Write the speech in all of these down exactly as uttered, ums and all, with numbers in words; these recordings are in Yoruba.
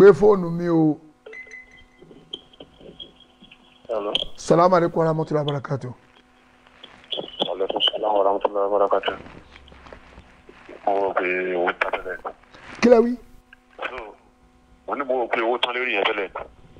gbé fóònù mi o. Hello. Salaam alaikum wa rahmatullahi wa barakatuh. Alaikum salaam wa rahmatullahi wa barakatuh. Mo pe owó tán tẹ́lẹ̀. Kí lẹ wí? Mo ní mo pe owó tán lórí yẹn tẹ́lẹ̀.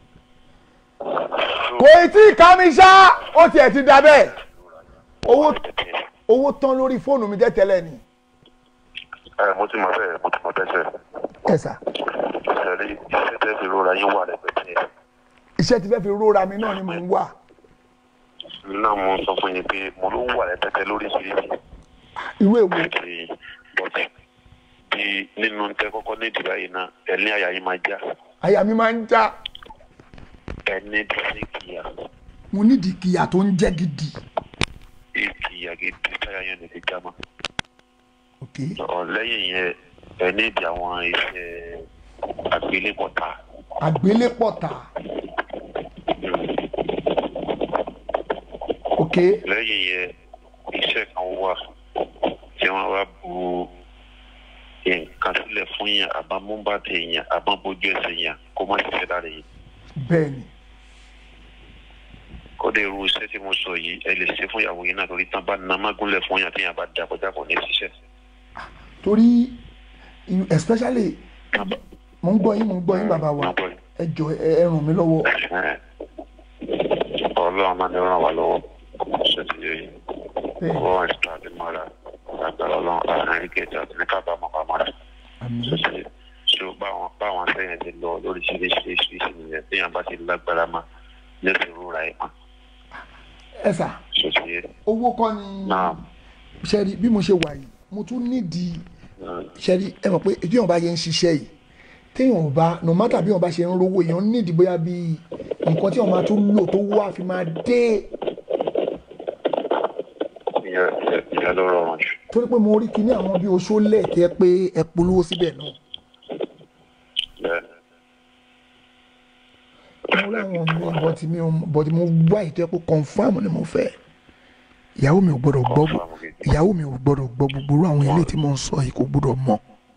Kò tí ì ká mi ṣá, ó tiẹ̀ ti da bẹ́ẹ̀. Owó owó tán lórí fóònù mi tẹ́tẹ́lẹ̀ ni. Ẹ mo ti mọ bẹ́ẹ̀, mo ti mọ bẹ́ẹ̀ sẹ́. Ẹ sà. Ìṣẹ̀lẹ̀ iṣẹ́ tẹ́ fi rọra yín wà lẹ́gbẹ̀ẹ́ yẹn. Iṣẹ́ ti fẹ́ fi róra mi náà ni mò ń wà. Náà mo sọ fún yín pé mo ló wà lẹ́tẹ̀tẹ̀ lórí ìṣiríṣi. Irú èwo? Bọ́tì bí nínú tẹ kọ́kọ́ ní ìdìbò yìí náà ẹ̀ní àyà yín máa já. Àyà mi máa ń já. Ẹni tí kìyà. Mo nídìí kìyà tó ń jẹ́ gidi. Ìkìyà gidi táyà yẹn lè fi já mọ́. Okay. Lẹ́yìn yẹn ẹni ìdí àwọn iṣẹ́ àgbélépọ̀tà. Àgbélépọ̀tà. Okay. Lẹ́yìn yẹn iṣẹ́ kan wà tí wọ́n wá bu nǹkan sílẹ̀ fún yẹn àbámúbàtẹ̀ yẹn àbábójú ẹsẹ̀ yẹn kó má ṣiṣẹ́ lára yìí. Bẹ́ẹ̀ni. Kó dé irú iṣẹ́ tí mo sọ yìí ẹ lè ṣe fún ìyàwó yìí náà torí tán bá na mágúnlẹ̀ fún yẹn tí yẹn bá dà kọjá kò ní ṣiṣẹ́. Torí especially mo ń gbọ́ yín mo ń gbọ́ yín bàbá wa ẹ jọ ẹ ràn mí lọ́wọ́. Ọlọ́run máa ń ràn wá lọ́wọ́ ṣe ti yẹ yìí. Ọwọ́ ìṣúná àti mọ́ra àgbàrá ọlọ́run àárín ìkẹjà àti ní kábàámọ̀ pamọ́ra. Ṣé báwọn báwọn sẹ́yìn ti lọ lórí ṣíṣíṣíṣí nìyẹn tí yẹn bá ti lágbára máa lẹ́sìn rúra ẹ̀ mọ́. Ẹ sà owó kọ́ ni ṣẹ́rí bí mo ṣe wà yìí mo tún nídìí ṣẹ́rí ẹ mọ̀ pé tí yóò bá yẹ ń ṣiṣẹ́ yìí téèyàn bá no matter bí wọn bá ṣe ń rówó èèyàn nídìí bóyá bí nǹkan tí wọn máa tún lò tó wá fi máa dé. ìyá ló rọrùn jù. torí pé mo rí kinní àwọn bí oṣó lẹ́ẹ̀kẹ́ pé ẹ polówó síbẹ̀ náà. mo láwọn mi bọ́tí mi bọ́tí mo wá ìtọ́ pé confam ni mo fẹ́. ìyàwó mi ò gbọ́dọ̀ gbọ́ ìyàwó mi ò gbọ́dọ̀ gbọ́ gbogbo àwọn ilé tí mo ń sọ yìí kò gbọ́dọ̀ mọ̀.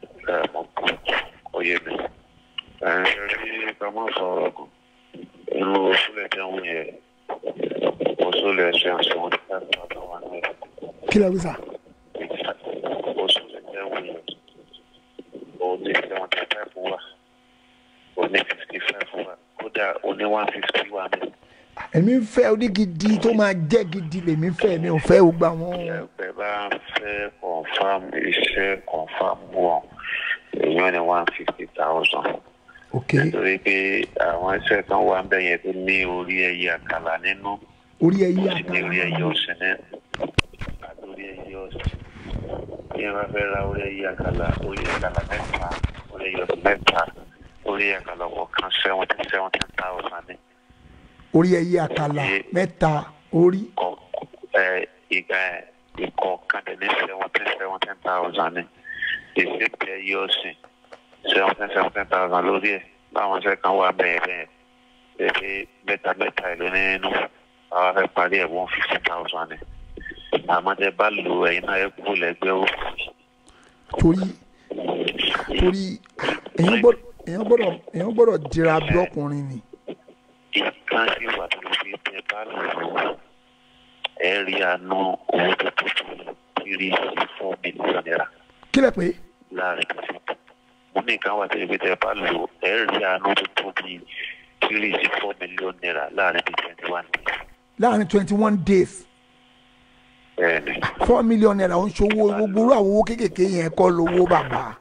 Oyè mi ẹ̀ ń rí ká má sọ̀rọ̀ kan inú oṣùlẹ̀ tí wọ́n yẹ oṣùlẹ̀ ṣe àṣẹ wọn nípa ìpàdé wa náà. Kí ló wí sà? Oṣùlẹ̀ tí wọ́n yẹ òní seventy five wa òní fifty five wa kódà òní one fifty wa mi. Èmi ń fẹ́ onígidi tó máa jẹ́ gidi lèmi fẹ́ mi ò fẹ́ gbogbo àwọn. Ẹgbẹ́ bá ń fẹ́ confam iṣẹ́ confam wọn èèyàn ní one fifty thousand. Okay. Nítorí pé àwọn iṣẹ́ kan wà ń bẹ̀ yẹn tó ní orí ẹyẹ àkàlà nínú. Orí ẹyẹ àkàlà nínú. Orí ẹyẹ ọ̀sìn ní. Orí ẹyẹ ọ̀sìn. Bí ẹ bá fẹ́ ra orí ẹyẹ àkàlà, orí àkàlà mẹ́ta, orí ẹyẹ ọ̀sìn mẹ́ta, orí àkàlà ọ̀kan seventeen seventeen thousand ní. Orí ẹyẹ àkàlà mẹ́ta orí. Ìgbà ìkọ̀ọ̀kan dẹ̀ ní seventeen seventeen thousand ní. Ìṣèpè ẹyẹ ọ̀sìn seventeen seventeen thousand lórí ẹ̀ láwọn iṣẹ́ kan wà bẹ́ẹ̀ bẹ́ẹ̀ bẹ́ẹ̀ mẹ́ta mẹ́ta ìlú nínú àwọn afẹ́ parí ẹ̀ one fifty thousand ni àmọ́ tẹ bá lò ẹ̀yin náà ẹ̀ kú lẹ́gbẹ́ ó. torí torí èèyàn gbọ́dọ̀ èèyàn gbọ́dọ̀ èèyàn gbọ́dọ̀ dira bí ọkùnrin ni. ìkan sí wà tó fi tẹ bá lò ẹ rí àánú owó tó tó tó three four million naira. kí lẹ pé. láàrin tó fi tó mo ní nǹkan wà tẹ́lẹ̀ pé tẹ́ bá lò ẹ rí àánú tó tó bí three sí four million naira láàrin bíi twenty one days. láàrin twenty one days. bẹ́ẹ̀ni. four million naira ń ṣòwò gbogbo àwọn owó kéékèèké yẹn kọ́ lówó bàbá.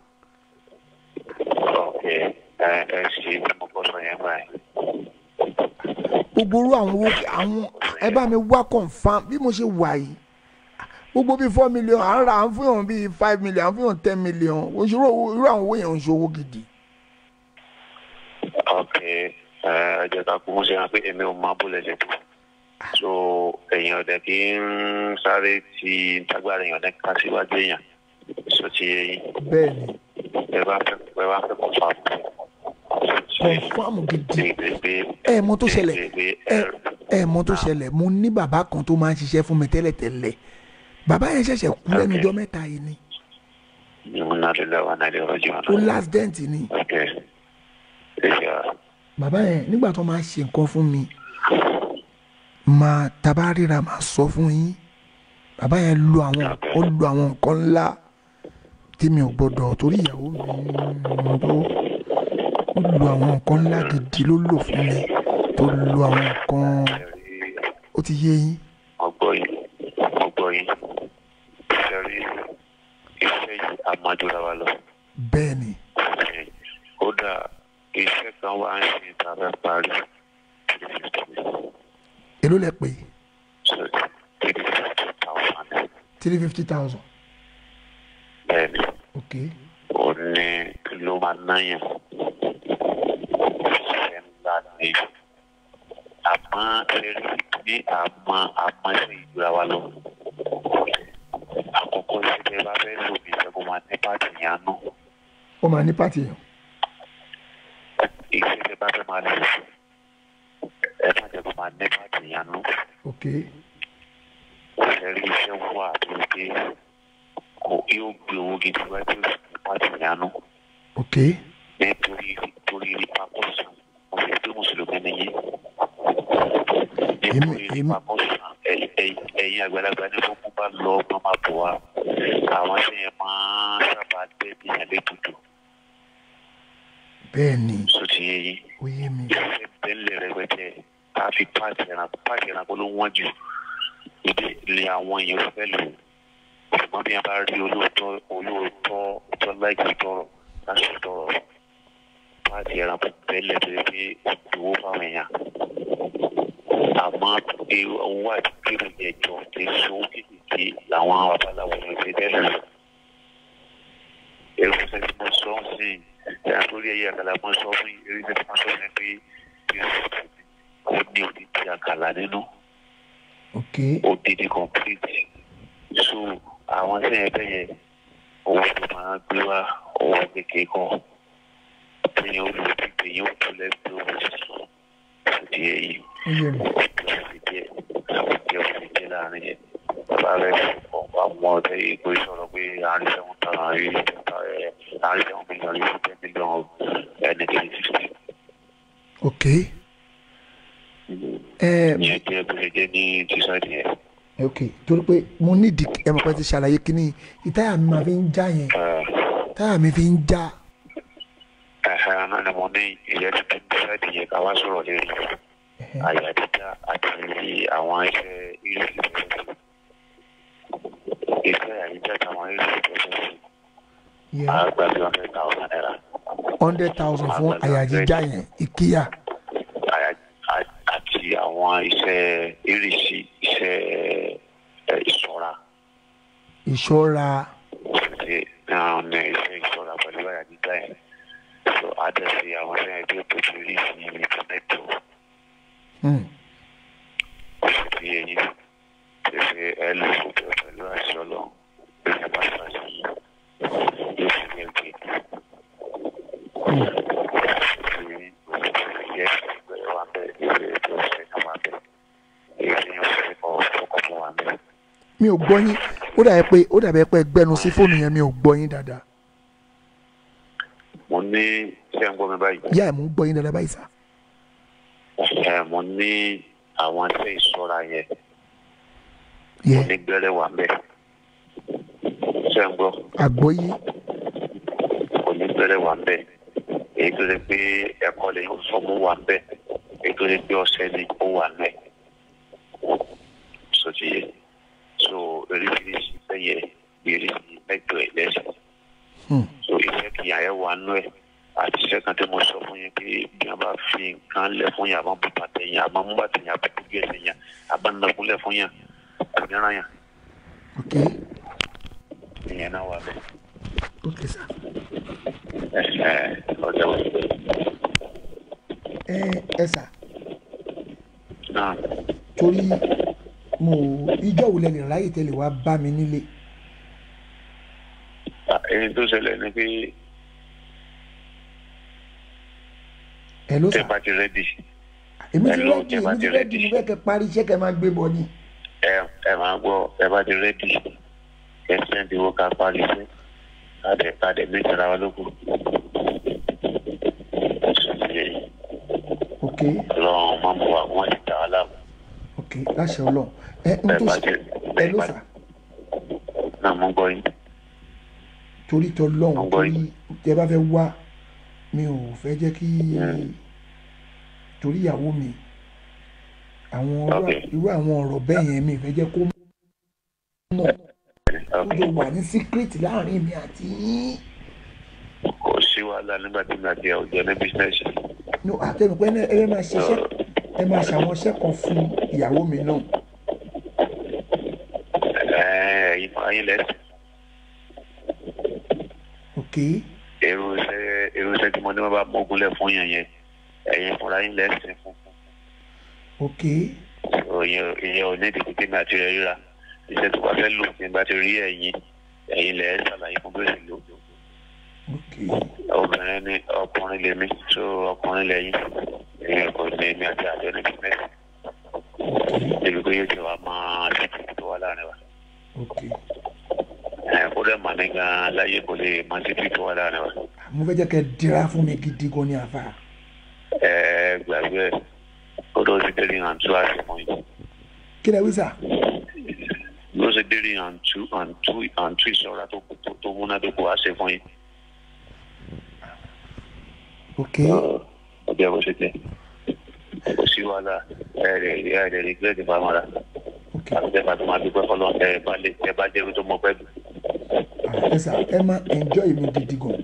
ok ẹ ẹ ṣe bí mo kọ́ sọ yẹn báyìí. gbogbo àwọn owó àwọn ẹ bá mi wá confam bí mo ṣe wà yìí gbogbo bíi four million à ń ra à ń fún yàn bíi five million à ń fún yàn ten million òṣèré irú àwọn owó yẹn ń ṣòwò gidi. ok ẹ jẹ́ ká kú mo ṣe hàn pé èmi ò máa bó lẹ́sẹ̀ tó so èèyàn ọ̀dẹ̀ kì í ń sáré ti tágbára èèyàn ọ̀dẹ̀ ká síwájú èèyàn so ti yẹn. bẹ́ẹ̀ni. ẹ bá fẹ́ ẹ bá fẹ́ confam. confam gidi ẹ mọ̀ tó ṣẹlẹ̀ ẹ ẹ mọ̀ tó ṣẹlẹ̀ mo ní bàbá kan tó máa ń ṣiṣẹ́ fún mi tẹ́lẹ̀tẹ́lẹ̀ bàbá yẹn ṣẹ̀ṣẹ̀ kú lẹ́nu ọjọ́ mẹ́ta yìí ni. ó last dent ni. bàbá yẹn nígbà tó máa ṣe nǹkan fún mi máa taba ríra máa sọ fún yín bàbá yẹn lo àwọn ó lo àwọn nǹkan ńlá tí mi ò gbọdọ̀ torí ìyàwó mi tó ó lo àwọn nǹkan ńlá gidi ló lò fún mi tó lo àwọn nǹkan ó ti yé yín. ọgbọ yìí ọgbọ yìí sẹ́rí iṣẹ́ yìí amadura wa lọ. bẹ́ẹ̀ ni. ó dà iṣẹ́ kan wà ń ṣe ìtàfẹ́ parí. èló lẹ pè. three fifty thousand. three fifty thousand. bẹ́ẹ̀ni. ok. ó ní ló máa náyàn. iṣẹ́ ńlá ni àmọ́ ẹ̀rí ní àmọ́ àmọ́ ṣe ìgbéra wa lọ. àkọ́kọ́ ìṣẹ̀lẹ̀ bá fẹ́ lò ní ìṣẹ́gun máa ní pàtì yẹn nù. ó máa ní pàtì yẹn. ìṣẹ̀lẹ̀ bá fẹ́ máa lò ẹ má jẹ́ kó máa ní pàtì yẹn nù. ok. ẹ̀rí iṣẹ́ wà tó gbé kò yóò gbé owó gidi wá tó sì ní pàtì yẹn nù. ok. nítorí nítorí ipa kọ́sùn mo fi gbé mùsùlùmí nìyí. nítorí ipa kọ́sùn ẹ̀yin àgbàlagbà ní fún bá lọ ọgbọ́n máa bọ̀ wá àwọn tí yẹn máa sábà dé bí yẹn lé tutù. bẹ́ẹ̀ ni. sotí yẹ yín. ó yé mi. ìṣe bẹ́ẹ̀lẹ̀ rẹpẹtẹ tá a fi páàkì ẹranko páàkì ẹranko ló wọ́n jù ibi ilé àwọn èèyàn fẹ́ lò ṣùgbọ́n bí wọ́n bá rí olóòótọ́ olóòótọ́ tó láìpẹ́ tọrọ láti tọrọ páàkì ẹranko bẹ́ẹ̀lẹ̀ tó yẹ pé ó dòwó fáwọn èèyàn àmọ́ owó àti kéré ẹ̀jọ̀ lè so kékeré làwọn babaláwo yẹn ti dẹ́ lò. èrò fún sẹ́yìn mo sọ ọ́ sí i àtòrí ẹ̀yẹ àkàlà mo sọ fún eré sẹ́yìn mo sọ fún ẹ pé kí ó ní odidi àkàlà nínú. ok. odidi complete. so àwọn sẹ́yìn ẹ̀fẹ́ yẹn owó tó máa gbé wá owó kékeré kan tẹ̀yìn olùdíje tẹ̀yìn òtúlẹ̀ gbé owó sísọ òdì ẹ̀yìn. láàrin yẹn bàbá rẹ àwọn ọdẹ ìgbó ìṣòro pé àárín sẹ́wọ̀n tán àárín àárín sẹ́wọ̀n mílíọ̀nù yìí ten mílíọ̀nù ẹni kìíní sixty. ok. ìyẹn jẹ́ bó ṣe jẹ́ ní tíṣáìdì yẹn. ok torí pé mo nídìí ẹ mọ̀ pé ti ṣàlàyé kínní ìtáyà mi máa fi ń já yẹn táyà mi fi ń já. ẹ̀hẹ́ náà ni mo ní ìyẹn tuntun tíṣáìdì yẹn ká wá sọ̀rọ̀ lérí àyà dídá àti àwọn iṣẹ́ ilé ìfẹ́ iṣẹ́ àyíká àtàwọn ilé ìfẹ́ àgbà bí hundred thousand naira. hundred thousand fún àyà dídá yẹn ìkíyà. àti àwọn iṣẹ́ ìrìsì iṣẹ́ ìṣọ́ra. ìṣọ́ra. ṣe náà ní iṣẹ́ ìṣọ́ra pẹ̀lú àyà dídá yẹn. so àdẹ̀sí àwọn iṣẹ́ ẹgbẹ́ tó ti rí sí ìtọ́nẹ́tò. Ṣé yẹn ṣe ẹ lè fòkè pẹ̀lú àṣẹ ọlọ́run bí ẹ bá ṣàṣẹ yìí yóò fi yẹ gbé. Ṣé ìgbẹ́ wa bẹ́ẹ̀ ìwé tó ṣe ká máa bẹ̀ èyí ni ó ṣe kọ́ ọkọ̀ fún wa bẹ́ẹ̀. Mi ò gbọ́ yín ó dàbí pé ó dàbí pé gbẹnu sí fóònù yẹn mi ò gbọ́ yín dáadáa. Mo ní ṣé ń gbọ́ mi báyìí. Yá ẹ̀ mo ń gbọ́ yín dáadáa báyìí sá. Ẹ mo ní àwọn iṣẹ́ ìṣọ́ra yẹn mo ní gbẹ́rẹ́ wà ń bẹ̀ ṣé ń gbọ́. àgbọ́yé. mo ní gbẹ́rẹ́ wà ń bẹ̀ èyí tó lè pé ẹ̀kọ́ lè sọ mú wà ń bẹ̀ èyí tó lè pé ọ̀sẹ̀ ni ó wà ń bẹ̀ sọtì yẹ so eréṣiríṣi iṣẹ́ yẹ eréṣiríṣi mẹ́jọ ẹ̀ lẹ́sìn so iṣẹ́ kìí àyẹ̀wò àánú ẹ̀ àti iṣẹ́ kan tí mo sọ fún yín pé bí wọ́n bá fi nǹkan lẹ̀ fún yàn àbọ̀ bùbá tẹ̀yìn àbọ̀ múbà tẹ̀yìn àbọ̀ bùbí ẹ̀sẹ̀ yàn àbọ̀ nàkúnlẹ̀ fún yàn kò ní ràn yàn. ok. ìyẹn náà wà bẹ́ẹ̀. ok sá. ẹ ẹ ọjọ́ wo. ẹ ẹ sà. náà. torí mo ìjọ wo lẹ lè ráyè tẹ́lẹ̀ wá bá mi nílé. èyí tó ṣẹlẹ̀ ni pé. ẹ ló sà. tẹ́ bá ti rẹ́dì. èmi ti rẹ́dì èmi ti rẹ́dì mo fẹ́ kẹ́ parí iṣẹ́ kẹ́ máa gbé bọ̀ ni. ẹ ẹ máa gbọ́ ẹ bá ti rẹ́dì ẹ sẹ́ndì wo ká parí iṣẹ́ káàdẹ̀ káàdẹ̀ méjìlá wa lóko. ok ọlọ́run máa mú wa wọ́n ti dà á láàmú. ok láṣẹ ọlọ́run ẹ n tó ṣe ẹ ló sà. náà mo gbọ́ yín. torí tọ lọ́hùn torí tẹ bá fẹ́ wá mi ò fẹ́ jẹ́ kí torí ìyàwó mi àwọn irú àwọn ọ̀rọ̀ bẹ́ẹ̀ yẹn mi fẹ́ jẹ́ kó mọ̀ ó jọ wà ní síkírìtì láàrin mi àti yín. kò sí wàhálà nígbà tí mi àti ọjọ́ ní bísínẹ́sì. no àtẹnupẹ́ náà ẹ máa ṣiṣẹ́ ẹ máa ṣàwọn iṣẹ́ kan fún ìyàwó mi náà. ẹ̀yin ẹ̀yin lẹ́sìn. ok. èrò iṣẹ́ èrò iṣẹ́ tí mo ní wọ́n bá mú ogunlẹ̀ fún yẹn yẹn ẹ̀yin fúnra yín lẹ́sìn fún. ok. ìyẹn ò ní ìdíkùn tí mi àti rẹ̀ ríra iṣẹ́ tó bá fẹ́ lò ní bá ti rí ẹ̀yin ẹ̀yin lẹ̀ ṣàlàyé fún bí ó sì lò. obìnrin ni ọkùnrin lèmi tó ọkùnrin lẹ́yìn èèyàn kò ní èmi àti àjọ ní bísínẹ́sì débi pé yóò ti wá máa ṣe tó wà láàrin wa. ó dẹ̀ mà ní gan-an láyé kò lè máa ṣe tó wà láàrin wa. mo fẹ́ jẹ́ kẹ́ dira fún mi gidi gan ni àfa. ẹ gbàgbé ó lọ sí délé àǹtú àti fún yín. kí lẹ wí sà. ló ṣe délé àǹtú àǹtú àǹtú ìṣọ́ra tó múnádóko á ṣe fún yín. ok. ọjọ́ bó ṣe tẹ̀ kò sí wàhálà ẹ̀rẹ̀ ẹ̀rẹ̀ rìgírẹ́tì bá mọ́ra àti ẹ̀fà tó máa dúpẹ́ fọlọ́ ẹ̀ bá lè ẹ̀ bá jẹ́ tó mọ pẹ́ dùn. ẹ sà ẹ máa enjoy mi gidi gan.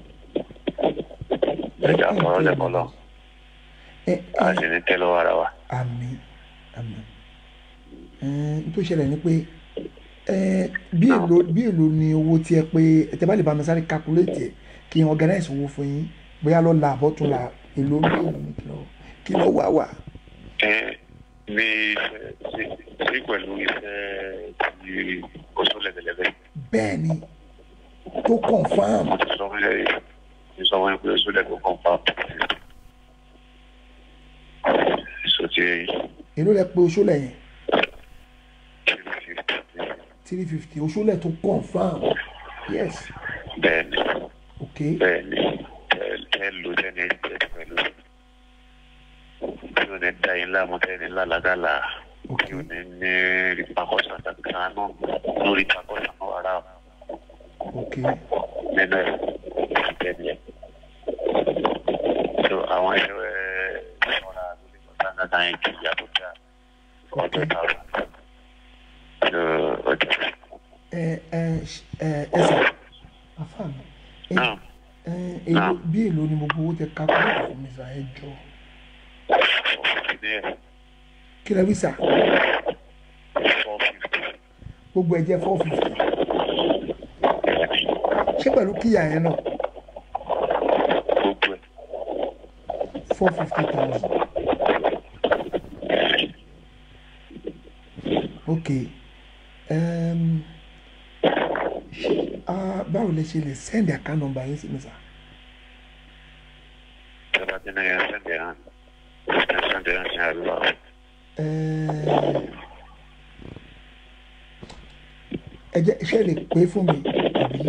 ẹ jà fọlọ́ lẹ́kọ̀ọ́ lọ a sì ní tẹ́ lọ́wọ́ ara wa. àmín àmín n tó ṣẹlẹ̀ ni pé bí èlò bí èlò ni owó tí ẹ pé ẹ tẹ́ bá lè bá mi sáré calculate ẹ kí n organize owó fún yín bóyá lọ́la àbọ̀túnla èlò ní èlò ní kìlọ̀ kí ló wà wà. ẹ ní iṣẹ́ sí pẹ̀lú iṣẹ́ ti oṣù lẹ́gbẹ̀lẹ́gbẹ̀. bẹ́ẹ̀ ni tó confam. mo ti sọ fún ẹ ti sọ fún ẹ pé oṣù lẹ́gbẹ̀ẹ́ confam. èso ti ẹ yìí. èló lẹ pé oṣù lẹ́yìn. three fifty oṣù lẹ́ tó confam. yes. bẹ́ẹ̀ni. ok. bẹ́ẹ̀ni ẹ lò tẹ́ni ẹ pẹ̀lú tí o ní da yín láàmú tẹ́ni lálàgàlà tí o ní ní ìpàkọ́sà kankan náà lórí ìpàkọ́sà náà wàrà ok. nínú ẹ̀ tẹ́ni ẹ̀ so àwọn ẹ̀rọ ẹ̀ ọ̀rá lórí ìpàkọ́sà kankan yẹn kì í yàtọ̀ já ọjọ́ ìtàwọn so ọjọ́. ẹ ẹ ẹ ẹ sọ afa mi. èlò bí èlò ni gbogbo owó tẹ calculate fún mi sà ẹ jọ. kí lẹ wí sà. gbogbo ẹ jẹ́ four fifty. ṣé pẹ̀lú kíyà yẹn náà. four fifty thousand. ok. Um, Uh, báwo lè ṣe lè send account number yín sí mi sá. Tẹ́lá tí náà yẹn send yẹn send yẹn ṣe àlọ́. ẹ jẹ́ ṣé lè pé fún mi àbí.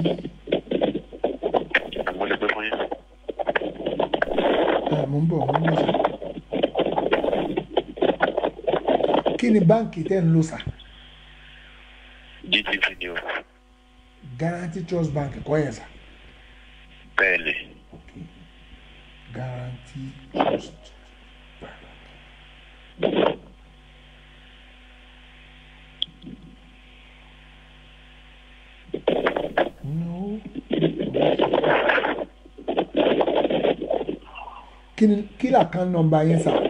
àmọ́ lè pé fún yín. mo ń bọ̀ mo ń bọ̀ sá. kí ni báǹkì tẹ́ ń lò sá. G T B ni o. Guarantee Trust Bank kọ́ yẹn sá. bẹ́ẹ̀ni. okay. Guarantee Trust Bank. no. kí ni kí ni account number yẹn sá.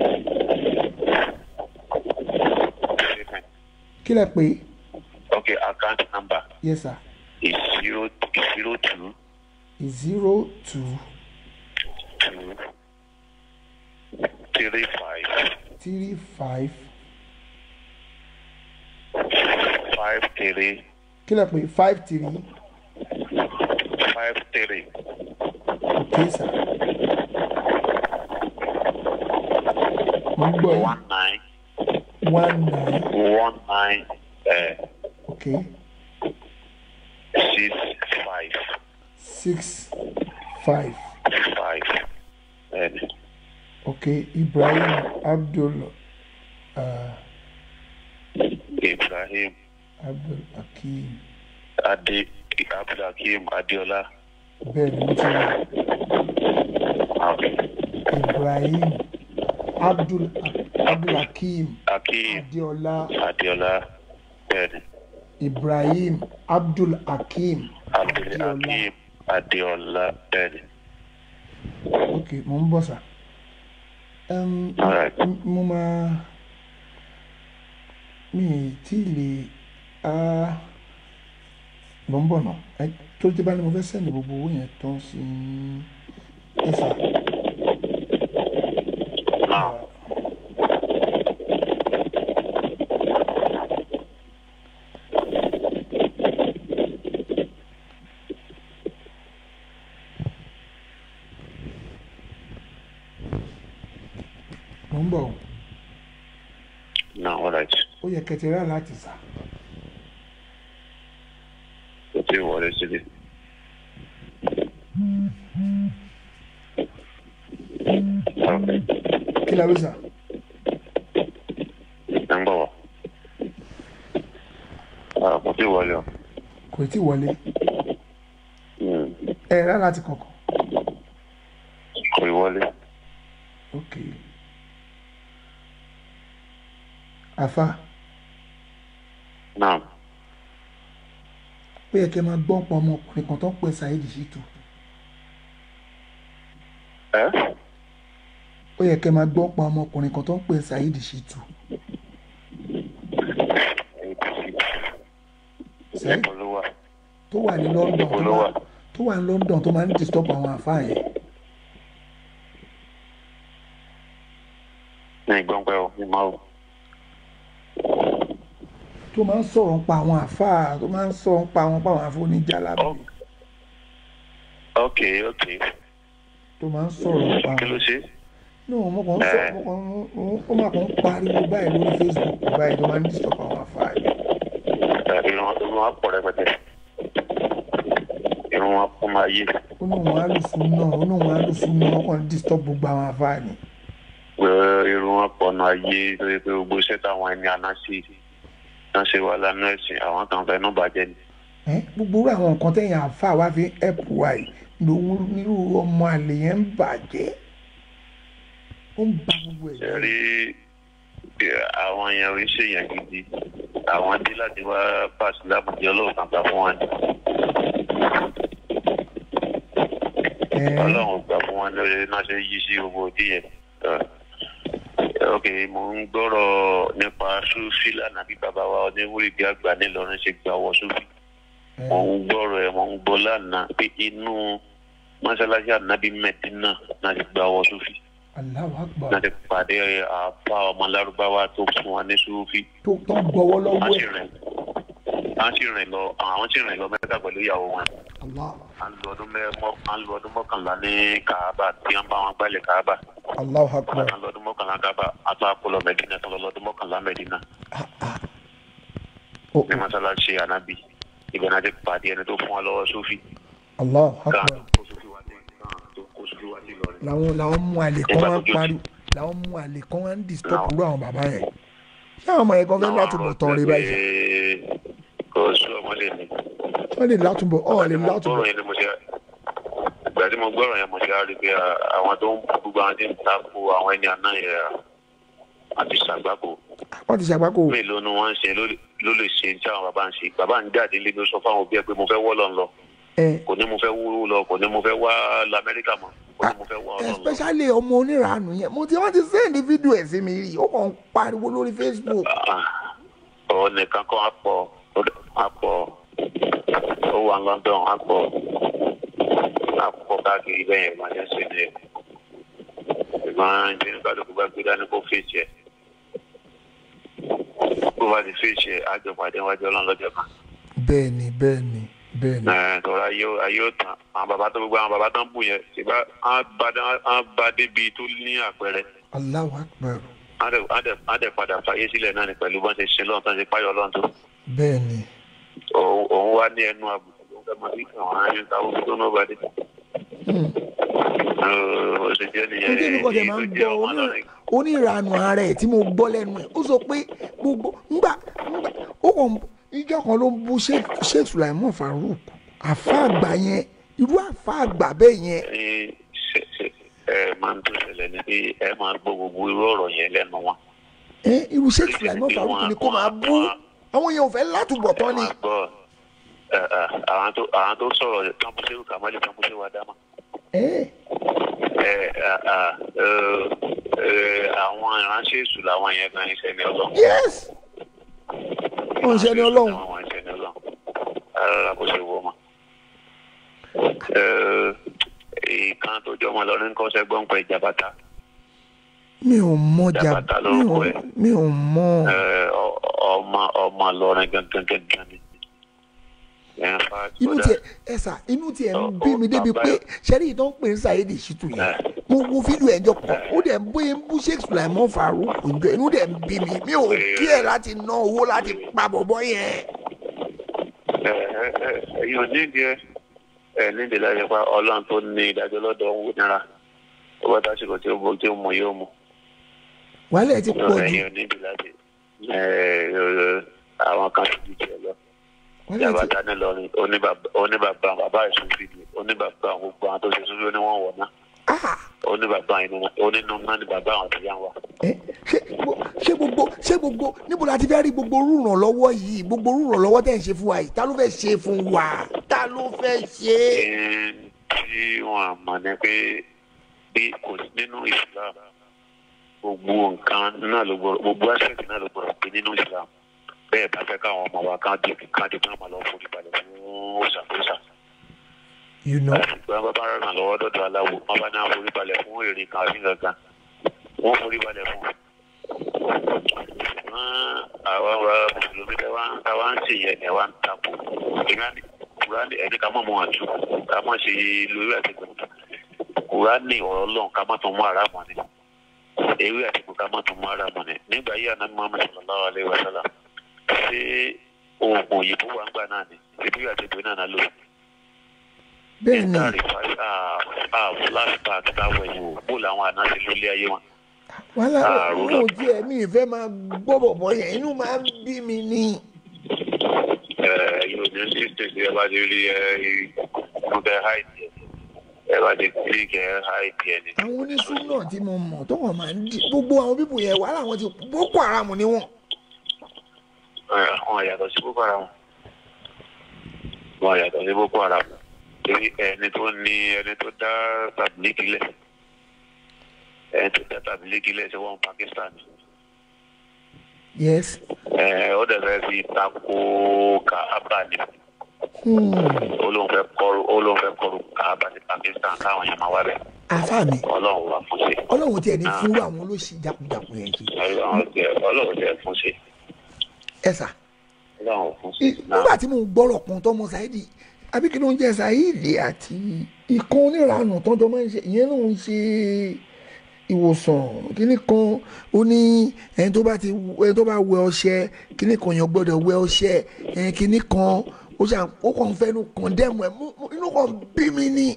kí lẹ pè. okay account number. yes sir. is zero is zero two. is zero two. two. Three five. Three five. Five three. Kí lẹ pè five three. Five three. Okay sir. Mo ń gbọ́ yín. One nine. One nine. One nine. Uh, okay. Six five. Six five. Five. And okay. Okay, Ibrahim Abdul uh, Ibrahim Abdul Hakim. Ade Abdul Hakim Adeola. Bẹ́ẹ̀ ni mo ti rí. Okay. Ibrahim Abdul Abdul Hakim Hakim Adeola. Adeola. Bẹ́ẹ̀ ni. Ibrahim Abdul Hakim Abdul Hakim Adeola. Bẹ́ẹ̀ ni. Ok, mo ń bọ̀ sà. Um, Alright. mo máa mi tí lè mo ń bọ̀ náà tó ti bá ní mo fẹ́ sẹ́ni gbogbo owó yẹn tán sí ẹ sà. mo ń bọ̀. No, all right. ó yẹ kẹtẹrẹ láti sà. Kò tí ì wọlé síbi. Okay. kí la ló sà. Ẹ ń bọ̀ wá. Kò tí ì wọlé o. kò tí ì wọlé. ẹ rà láti kọ̀kọ̀. Kò ì wọlé. ok. àfa. Naam. ó yẹ kí ẹ máa gbọ́n pa ọmọkùnrin kan tó ń pè Saheed Shittu. Ẹ́. ó yẹ kí ẹ máa gbọ́n pa ọmọkùnrin kan tó ń pè Saheed Shittu. Saheed tó wà ní London tó wà tó wà ní London tó máa ń disturb àwọn àfáà yẹn. Ní ìgbọ́npẹ́ o, ní máa o. tó máa ń sọ̀rọ̀ ń pa àwọn àfáà tó máa ń sọ̀rọ̀ ń pa àwọn pa àwọn àfáà oníjàlábí. ok ok. tó máa ń sọ̀rọ̀ ń pa. kí ló ṣe. no mo kàn ń sọ mo kàn ń ó máa kàn ń pariwo báyìí lórí Facebook báyìí tó máa ń disturb àwọn àfáà yẹn. irun irun wa pọ̀ rẹpẹtẹ. irun wa kún máa yé. ó ní òun á lù fún náà ó ní òun á lù fún náà ó kàn ń disturb gbogbo àwọn àfáà ni. irun wa pọ̀ náà yé lórí pé gbogbo iṣẹ́ táwọn ẹni àná sí náà ṣe wà lánàá ẹ̀sìn àwọn kan fẹ́ nú bàjẹ́ ni. gbogbo àwọn nǹkan tẹ̀yìn àáfàá wá fi ẹ̀pù wa yìí lòun nírú ọmọ àlè yẹn ń bàjẹ́ ó ń ba gbogbo ẹ̀. ṣe rí àwọn yẹn orí ṣèyàn gidi àwọn dé láti wá pàṣẹ lábùjẹ ọlọ́run kan gbà fún wa ni. ọlọ́run gbà fún wa lórí náà ṣe yí sí gbogbo òdì yẹn. ok mo ń gbọ́rọ̀ nípa sufi lánàá bí bàbá wa oníwúrí bí àgbà nílọrin ṣe gba ọwọ́ sufi. mo ń gbọ́rọ̀ ẹ̀ mo ń gbọ́ lánàá pé inú mọ́ṣáláṣí ànábì mẹ́dínà náà ti gba ọwọ́ sufi. Allahu Akbar. náà ti pàdé àpá ọmọ lárúbáwá tó fún wa ní sufi. tó tó gbọ́wọ́ lọ́wọ́ ẹ̀. wọ́n sì rìn lọ àwọn sì rìn lọ mẹ́ta pẹ̀lú ìyàwó wọn. à ń lo ọdún mọ́kànlá ní Kaaba tí wọ́n bá wọn gbálẹ̀ Kaaba. Allahu Akbar. à ń lo ọdún mọ́kànlá Kaaba àti àkọlọ Mẹ́dínà tó lọ lọ́dún mọ́kànlá Mẹ́dínà. ní mọ́sálásí ànábì ibẹ̀ náà ti pàdé ẹni tó fún wa lọ́wọ́ sufi. Allahu Akbar. làwọn làwọn mú àlè kan wá parí làwọn mú àlè kan wá ń disturb lọ àwọn bàbá yẹn ṣé àwọn ọmọ yẹn kan fẹ́ látúbọ̀ tán rí báyìí. kò sún ọmọ lè ní. wọ́n lè látúbọ̀ ọ̀ lè látúbọ̀. ìgbà tí mo gbọ́rọ̀ yẹn mo ṣe á rí i pé àwọn tó ń gbogbo àwọn tí ń takò àwọn ẹni àná yẹn àti ṣàgbákò. wọ́n ti ṣàgbákò. mélòó ni wọ́n ń ṣe ló lè ṣe tí àwọn bàbá ń ṣe bàbá ń jáde lé ló sọ fáwọn òbí ẹ pé mo fẹ́ wọ́ lọ́n lọ kò ní mo fẹ́ wúrú lọ kò ní mo fẹ́ wá lamẹ́ríkà mọ́ kò ní mo fẹ́ wá ọlọ́run lọ. especially ọmọ oníranù yẹn mo ti wọ́n ti sẹ́ndí fídíò ẹ̀ sí mi rí ó kàn ń pariwo lórí Facebook. ọ̀ nìkan kan á pọ̀ á pọ̀ ó wà London á pọ̀ á pọ̀ káàkiri bẹ́ẹ̀ yẹn máa ń ṣe ní ẹ̀ ìgbọ́n ìdílé kálukú bá gbé dání kó fèsì ẹ̀ kó bá ti fèsì ẹ̀ á jọ pàdé wájú ọlọ́run lọ́jọ́ kan. bẹ́ẹ̀ni bẹ́ẹ̀ni bẹ́ẹ̀ni. ẹ tọ́ra ayé ò tán àwọn bàbá tó gbogbo àwọn bàbá tó ń bù yẹn ṣùgbọ́n á bá débi tó ní àpẹẹrẹ. Allahu Akbar. á dẹ̀ padà fàyè sílẹ̀ náà ni pẹ̀lú bọ́n ṣe ṣe lọ́n tán ṣe páyọ̀ lọ́n tó. bẹ́ẹ̀ni. òun wá ní ẹnu àbùkù ló ń fẹ́ máa fi kàn wọ́n ayé táwọn tó náà bá dé. ǹjẹ́ mi kọ́ tẹ̀ máa ń gbọ́ onírànù ara ẹ̀ tí mo gbọ́ lẹ́nu ẹ̀ ó sọ pé gbogbo ńgbà ńgbà ó kàn ìjọ kan ló ń bú Sheikh Sulaiman Farouk àfa àgbà yẹn irú àfa àgbà bẹ́ẹ̀ yẹn. ẹ máa ń tó ṣẹlẹ̀ ní pé ẹ máa gbọ́ gbogbo irú ọ̀rọ̀ yẹn lẹ́nu wọn. ẹ irú Sheikh Sulaiman Farouk ni kò máa bú àwọn yẹn ò fẹ́ látúbọ̀ tán ni. àwọn tó àwọn tó sọ̀rọ̀ tánbúṣe kàmáàlì tánbúṣe wà dáma. àwọn ìránṣẹ́ èṣù làwọn yẹn kan iṣẹ́ ní ọlọ́run. yes wọ́n iṣẹ́ ní ọlọ́run. àwọn iṣẹ́ ní ọlọ́run rárá kò ṣe wọ́ mọ́. ìkan tó jọmọ lọ ní kọ́sẹ́ gbọ́n pẹ̀ jàbàtà. mi ò mọ jàbàtà lórúkọ ẹ̀. mi ò mọ. ọmọ ọmọ lọrin gangan gangan ni. inú tiẹ̀ ẹ sà inú tiẹ̀ ń bí mi débi pé sẹ́rí ìtàn pè ń Saheed Shittu yẹn mo wo fídíò ẹjọ́ kan ó dẹ̀ ń bóyá ń bú Sheikh Sulaiman Farouk ǹjọ inú dẹ̀ ń bí mi mi ò kí ẹ̀ láti ná owó láti pa bọ̀bọ̀ yẹn. ẹ ẹ ẹ yóò nídìí ẹ ẹ nídìí láti pa Ọlọ́run tó ní ìdájọ́ lọ́dọ̀ òun nira ó bá tásìkò tí ó bọ tí ó mọ yóò mọ. wàhálà ẹ ti pọ̀ jù. ẹ yóò nídìí láti àwọn kan ti di tiẹ̀ lọ. Jàbàtà ní lọrin oníbàbà bàbá ìsún fìdí oníbàbà gbogbo àwọn tó ṣe sórí oníwọ̀n wọ̀ náà oníbàbà onínú náà ni bàbá àwọn ti yá wa. ṣé gbogbo ṣé gbogbo níbo la ti fẹ́ rí gbogbo rúrànlọ́wọ́ yìí gbogbo rúrànlọ́wọ́ tẹ̀ ń ṣe fún wa yìí ta ló fẹ́ ṣe fún wa ta ló fẹ́ ṣe. tí wọn mọ̀ ní pé bí kò sí nínú Islam gbogbo nǹkan náà ló gbọ́dọ̀ gbogbo àṣẹ̀kì náà ló gbọ́dọ̀ pé nínú Islam. Bẹ́ẹ̀ bá fẹ́ káwọn ọmọ wa ká di ká di ká máa lọ forí balẹ̀ fún òṣàkóṣà. ìgbà bàbá rẹ̀ ràn lọ́wọ́ dọ́dọ̀ aláwo wọ́n bá náà forí balẹ̀ fún èrè kan àbí gangan wọ́n forí balẹ̀ fún. ṣùgbọ́n àwa wa mùsùlùmí tẹ wá ń ta wá ń ṣe yẹn ẹ wá ń takò ìránì kúránì ẹni ká mọ̀ mọ́ àjù ká mọ̀ ṣe lórí àtìkù kúránì ọ̀rọ̀ lọ́n ká má tún mú ara mọ̀ ni ewé àtìkù ká má tún mú ara mọ̀ ni nígbà yí àná Muhammad sallallahu alaihi wasallam ṣé oògùn òyìnbó wà ń gbà náà ni ìbí àti ìbí náà lò. bẹ́ẹ̀ ni ìtàrí flashback táwọn ẹ̀yìn ò bó làwọn àná ti lólé ayé wọn. wàhálà òun ò jẹ́ mi ìfẹ́ máa gbọ́ bọ̀bọ̀ yẹn inú máa ń bí mi ní. yóò ní sísè tí ẹ bá ti rí ẹ ìfúnfẹ́ háìtì ẹ bá ti kílíkì ẹ háìtì ẹ ni. àwọn oníṣú náà tí mo mọ̀ tó wọ́n máa ń di gbogbo àwọn bíbù yẹn wàhálà wọn ti Boko Haram ni wọ́n. Wọ́n yàtọ̀ sí Boko Haram wọ́n yàtọ̀ sí Boko Haram torí ẹni tó ní ẹni tó dá tàbílíkì lẹ̀ ẹni tó dá tàbílíkì lẹ̀ ṣe wọ́n Pakistan. yes. ẹ ó dẹ̀ fẹ́ fi tako Kaaba ni olóhùn fẹ́ kọrù olóhùn fẹ́ kọrù Kaaba ní Pakistan káwọn yẹn máa wá bẹ̀. àfa mi Ọlọ́run wà fún ṣe. Ọlọ́run tiẹ̀ ní fún àwọn olóṣì jákujàku yẹn kí. Ọlọ́run tiẹ̀ fún ṣe. ẹ sà nígbà tí mo gbọ́rọ̀ kan tọ́mọ Saheed àbí kí ló ń jẹ́ Saheed àti ikán oníranù tọ́jọ́ máa ń ṣe ìyẹn ló ń ṣe ìwòsàn kíní kan ó ní ẹni tó bá ti ẹni tó bá wẹ ọṣẹ kíní kan yẹn gbọ́dọ̀ wẹ ọṣẹ ẹni kíní kan ó ṣàn ó kàn fẹ́nu kàn dẹ́mu ẹ̀ inú kan bí mi ní.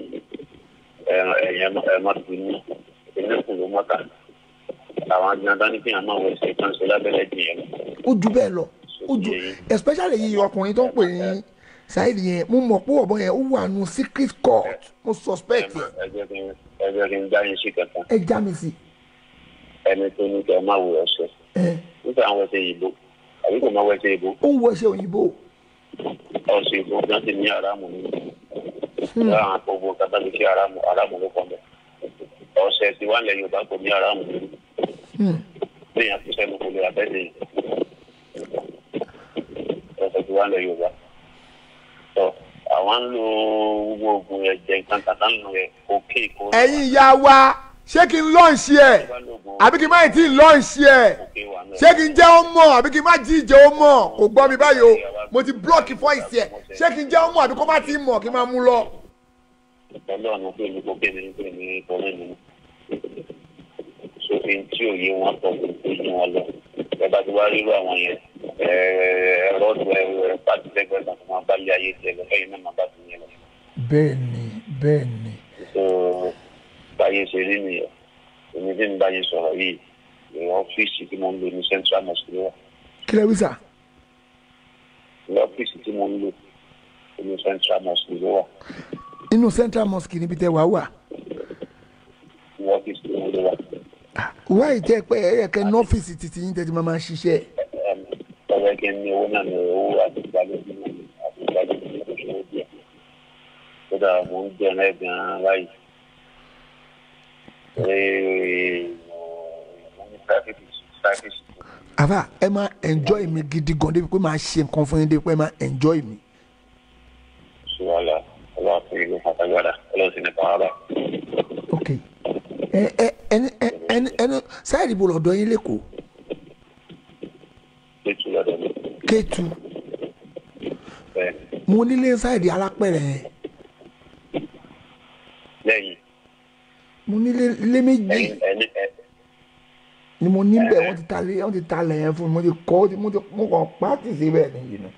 ẹ̀yẹ ẹ̀ má ti ní ìpínlẹ̀ ló mọ́ta àwọn agbẹ̀dá ní kí n máa wọ ṣe kan ṣe lábẹ́lẹ̀ jìn yẹn. ó ju bẹ́ẹ̀ lọ ó ju especially yìí ọkùnrin tó ń pè ní Saheed yẹn mo mọ̀ pé ọ̀bọ yẹn ó wà nù secret court mo suspect yẹn. ẹ jẹ́ kí n ẹ jẹ́ kí n dá yín sí kankan. ẹ já mi sí. ẹni tó ní kí ẹ máa wọ ọṣẹ. nígbà àwọn ọṣẹ ìbò àbí kò máa wọ ọṣẹ ìbò. ó ń wọ ọṣẹ òyìnbó. ọṣẹ ìbò bí wọ́n ti ní aráàmù nínú. láwọn àpòbò kàtàkì sí aráàmù aráàmù ló kọ́ mẹ́. ọṣẹ tí wọ́n lẹ Yorùbá kò ní aráàmù nínú. bẹ́ẹ̀ yẹn ti sẹ́nu kò lè abẹ́lé ọṣẹ tí wọ́n lẹ Yorùbá. àwọn ń lo gbogbo oògùn ẹ̀jẹ̀ nǹkan tàbí ń lo òkè kó. ẹ̀yin ìyá wa ṣé kí n lọ́ọ̀ṣì ẹ̀ àbí kí n má tí ì lọ́ọ̀ṣì ẹ̀ ṣé kí n jẹ́ ó mọ̀ àbí kí n má jí ìjẹ́ ó mọ̀ kò gbọ́ mi báyìí o mo ti blọ́ọ̀kì fọ́ìsì ẹ̀ ṣé kí n jẹ́ ó mọ̀ àbí kó má tí ì mọ̀ kí n má mú lọ. ọlọ́run pé mi kò kéde ní pé mi kò ní nínú sófin tí òye wọn tọ̀ kò tó yí wọn lọ ẹ bá ti wá rírọ àwọn yẹn ẹ̀rọ ọdún ẹ̀rọ pàtó lẹ́gbẹ̀ẹ́ náà tó máa bá lé ayé tiẹ̀ lọ lẹ́yìn náà máa bá ti yẹn lọ. bẹ́ẹ̀ni bẹ́ẹ̀ni bá yín sọ̀rọ̀ yìí ní ọ́fíìsì tí mo ń lò ní Central Mosque ló wà. kí lẹ wí sà. ní ọ́fíìsì tí mo ń lò ní Central Mosque ló wà. inú Central Mosque níbi tẹ wá wà. ní ọ́fíìsì tí mo ń lò wà. wáyé tẹ pé ẹ kẹ ní ọ́fíìsì títí yín tẹ́tí máa máa ṣiṣẹ́. ọ̀rẹ́ kí n ní owó náà ní owó àti ìgbàlódé àti ìgbàlódé ní oṣù díẹ̀. kódà mo ń jẹun ẹ̀ gan-an láyìí. àbá ẹ máa enjoy mi gidi gan débi pé máa ṣe nǹkan fún yín débi pé máa enjoy mi. sùwàlà ọlọ́run fún ìlú àtàgbàdà ọlọ́run sì ní pàápàá. ok ẹ ẹ ẹni ẹni ẹni sáyẹ̀dì bò lọ́dọ̀ yín lẹ́kọ̀ọ́. kéétu lọ́dọ̀ mi. kéétu. mo nílé sáyẹ̀dì alápẹ̀rẹ̀ yẹn. lẹ́yìn. mo nílé ilé méjì ni mo níbẹ̀ wọ́n ti ta lé wọ́n ti ta lẹ̀ yẹn fún mi mo ti kọ́ mo ti mo kàn pàtì síbẹ̀ ní yìí nù.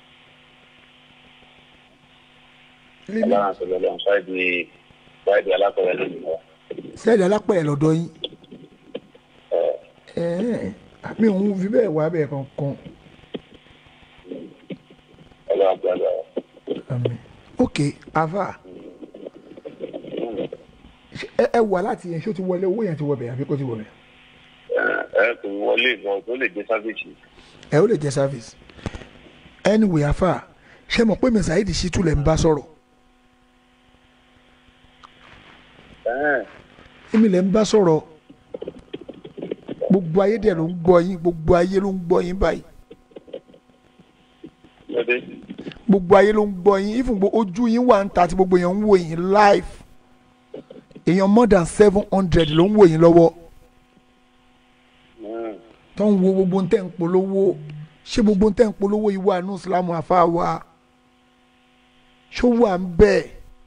ọlọ́run àti ọlọ́run sáyẹ̀dì sáyẹ̀dì alápẹ̀rẹ̀ ló ń bọ̀. sáyẹ̀dì alápẹ̀rẹ̀ lọ́dọ̀ yín. mi ò ń fi bẹ́ẹ̀ wá bẹ́ẹ̀ kankan. ọlọ́run àti ọlọ́run. àmín. ok ava ẹ ẹ wà láti yẹn ṣé o ti wọlé owó yẹn ti wọ bẹ̀ àbí kò ti wọ bẹ̀. ẹ kò wọlé ìgbọ̀n tó lè jẹ sáfíìsì. ẹ ó lè jẹ sáfíìsì. anyway afa ṣé mo pé mi Saheed Shittu lẹ̀ ń bá sọ̀rọ̀. èmi lẹ̀ ń bá sọ̀rọ̀ gbogbo ayé dẹ̀ ló ń gbọ́ yín gbogbo ayé ló ń gbọ́ yín báyìí. gbogbo ayé ló ń gbọ́ yín ìfún ojú yín wà ń ta àti gbogbo èèyàn ń wò yín live. èèyàn more than seven hundred ló ń wò yín lọ́wọ́ tó ń wo gbogbo ń tẹ̀ ń polówó ṣé gbogbo ń tẹ̀ ń polówó yìí wà ní Ìsìlámù àfa wa ṣó wà ń bẹ́ẹ̀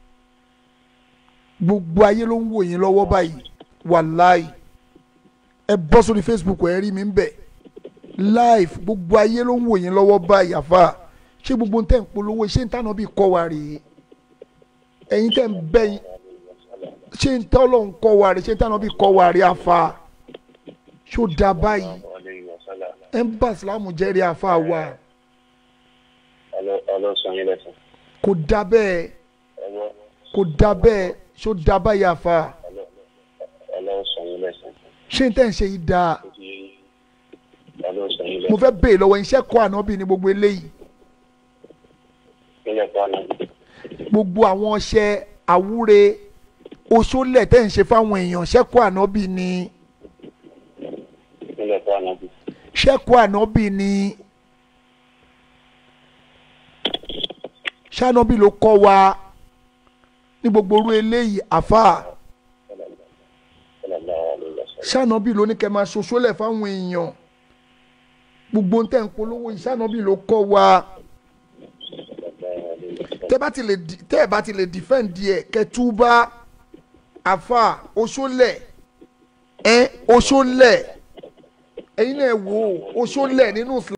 gbogbo ayé ló ń wò yín lọ́wọ́ báyìí wàláì ẹ bọ́ sórí Facebook ẹ rí mi ń bẹ̀ live gbogbo ayé ló ń wò yín lọ́wọ́ báyìí àfa ṣé gbogbo ń tẹ̀ ń polówó ṣé ń tànà bí kọ́ wa rèé ẹ̀yin tẹ̀ ń bẹ́yìn ṣé ń tẹ́ ọlọ́run kọ́ wa rèé ṣé ń tànà bí kọ́ wa rèé àfa ṣó da báyìí ẹ ń bá Ìsìlámù jẹ́rìí àfa wa kò da bẹ́ẹ̀ kò da bẹ́ẹ̀ ṣó da báyìí àfa ṣé ń tẹ́ ń ṣe yìí da mo fẹ́ bèè lọ́wọ́ iṣẹ́ kọ́ ànábì ní gbogbo eléyìí gbogbo àwọn ọṣẹ àwúre oṣólẹ̀ tẹ́ ń ṣe fáwọn èèyàn ṣẹ́kọ̀ ànábì ni ṣẹ́kọ̀ ànábì ni ṣànábì ló kọ́ wa ní gbogbo orú eléyìí àfà ṣànábì ló ní kẹ́ máa ṣoṣólẹ̀ fáwọn èèyàn gbogbo ń tẹ̀ ń polówó ṣànábì ló kọ́ wa tẹ́ bá ti lè tẹ́ bá ti lè defend díẹ̀ kẹtùbá àfà oṣólẹ̀ ẹ oṣólẹ̀ ẹ̀yin náà wò ó oṣólẹ̀ nínú Islam.